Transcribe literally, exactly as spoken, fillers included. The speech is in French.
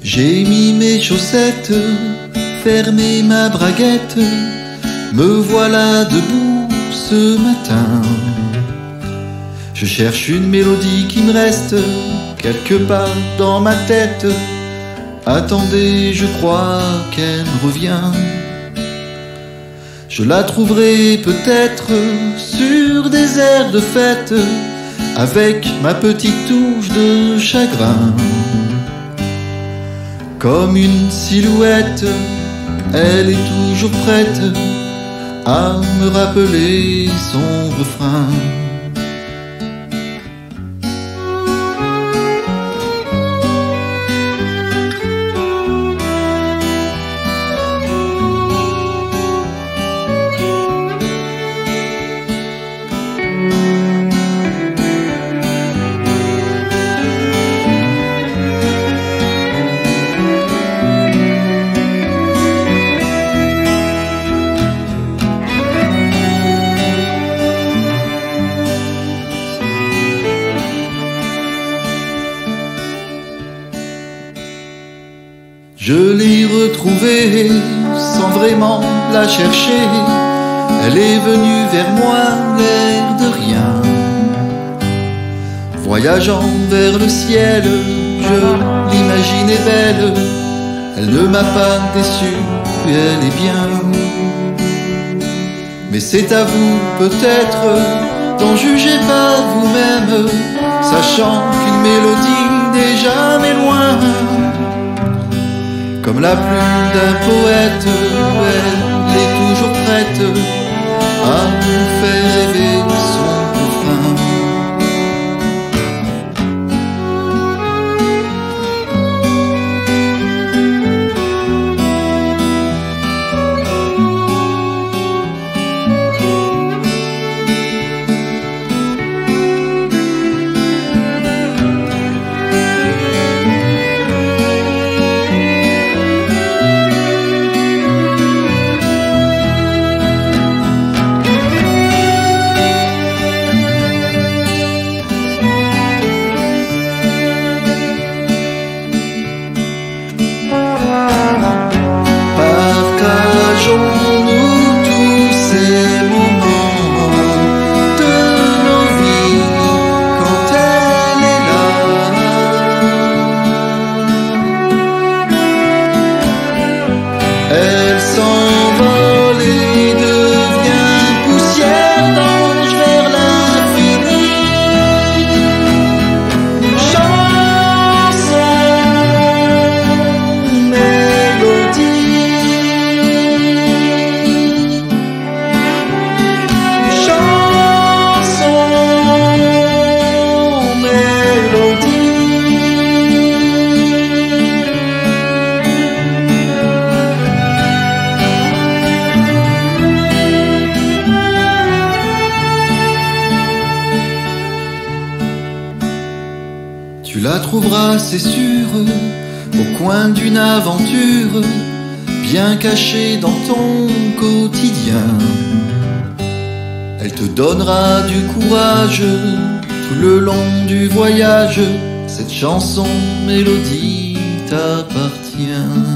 J'ai mis mes chaussettes, fermé ma braguette, me voilà debout ce matin. Je cherche une mélodie qui me reste quelque part dans ma tête. Attendez, je crois qu'elle me revient. Je la trouverai peut-être sur des airs de fête, avec ma petite touche de chagrin. Comme une silhouette, elle est toujours prête à me rappeler son refrain. Je l'ai retrouvée sans vraiment la chercher. Elle est venue vers moi, l'air de rien. Voyageant vers le ciel, je l'imaginais belle. Elle ne m'a pas déçu, elle est bien. Mais c'est à vous peut-être d'en juger par vous-même, sachant qu'une mélodie n'est jamais loin. Comme la plume d'un poète, elle est toujours prête à nous faire rêver son refrain. Elle s'envole et devient poussière d'ange vers l'infini. Chanson, mélodie. Chanson, mélodie. Tu la trouveras, c'est sûr, au coin d'une aventure, bien cachée dans ton quotidien. Elle te donnera du courage tout le long du voyage. Cette chanson mélodie t'appartient.